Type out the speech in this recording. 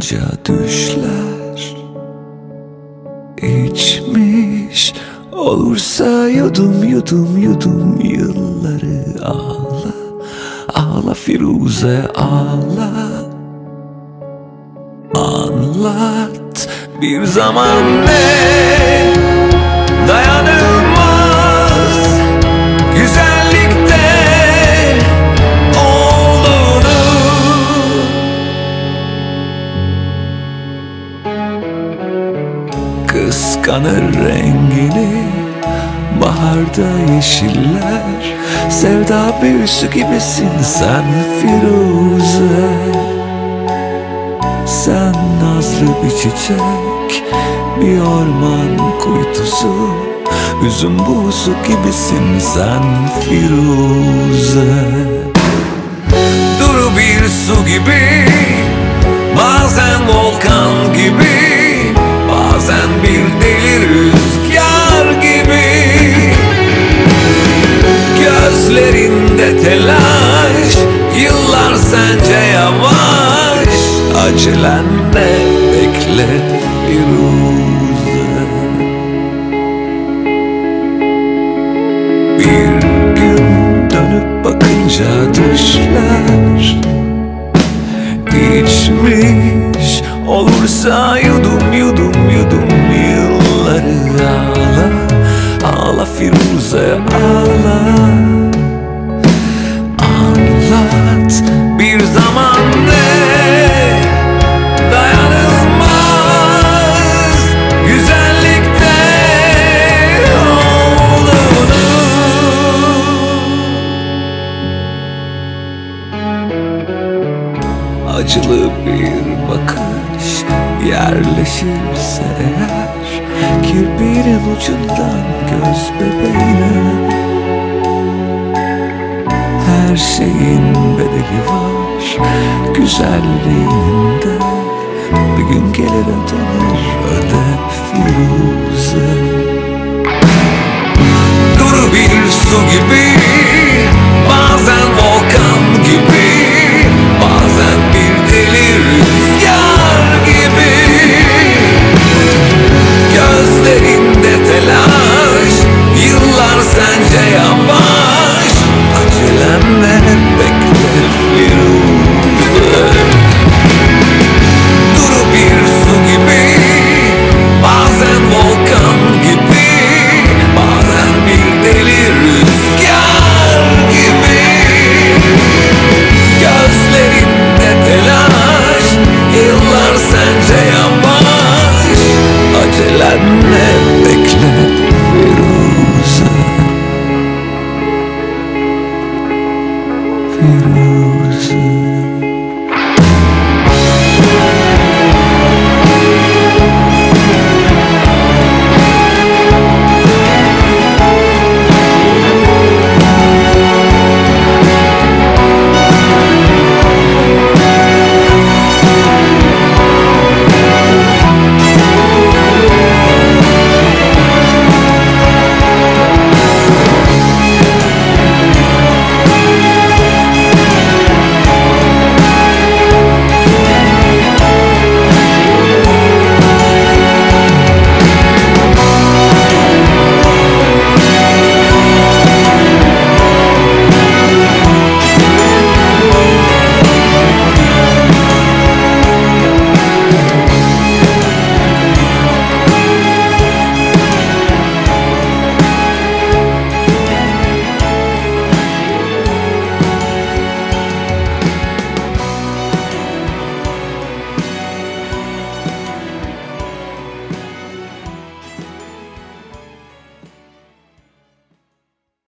bakınca düşler içmiş olursa yudum yudum yudum yılları. Ağla, ağla Firuze ağla. Anlat bir zaman ne dayanılmaz güzellikte olduğunu. Kıskanır rengini baharda yeşiller. Sevda büyüsü gibisin sen Firuze. Sen nazlı bir çiçek, bir orman kuytusu, üzüm buğusu gibisin sen Firuze. Duru bir su gibi, bazen volkan gibi, bazen bir deli rüzgar gibi. Gözlerinde telaş, yıllar sence yavaş. Acelen ne, bekle Firuze. Bir gün dönüp bakınca düşler içmiş olursa yudum yudum yudum yılları. Ağla, ağla Firuze ağla. Anlat bir zaman ne dayanılmaz güzellikte olduğunu. Acılı bir bakış yerleşirse eğer kirpiğinin ucundan göz bebeğine. Her şeyin bedeli var güzelliğinde. Bir gün gelir ödenir, öde Firuze. Duru bir su gibi, bazen volkan gibi, bazen bir deli rüzgar